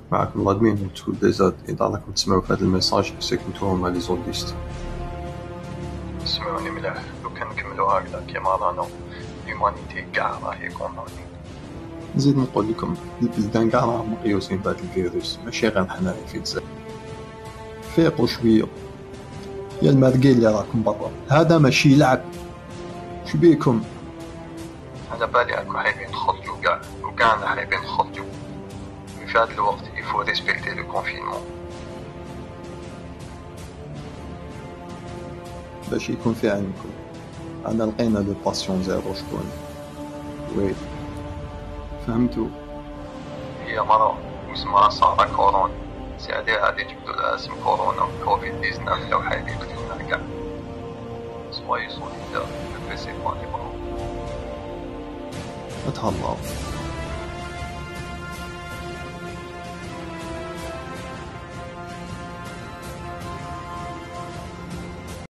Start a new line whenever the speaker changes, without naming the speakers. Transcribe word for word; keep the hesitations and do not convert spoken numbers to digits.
معكم الادمين من تول ديزاد. اذا راكم تسمعوا في هذا الميساج سي كنتو هما لي زوديست.
اسمعوني مليح، لو كان نكملو هكذا كيما رانا ليومانيتي كاع راهي كوندامني.
نزيد نقول لكم البلدان كاع راهم مقيوسين بهذا الفيروس، ماشي غير حنايا في الجزائر. فيقوا شويه يا المارقين اللي راكم برا، هذا ماشي لعب. شبيكم؟
على بالي راكم حايبين تخرجوا كاع وكاعنا حايبين نخرجوا. في هذا الوقت يفو ريسبكتي لو كونفينمون
باش يكون في عينكم. انا لقينا لو باسيون زيرو شكون. وي فهمتوا؟
هي مرض واسمها سارة كورونا. سي هادي جبدو لها اسم كورونا كوفيد تسعطاش لو حايبين يقتلونا كاع. سواي سوليدار، ne baissez pas les bras.
اتهلاو.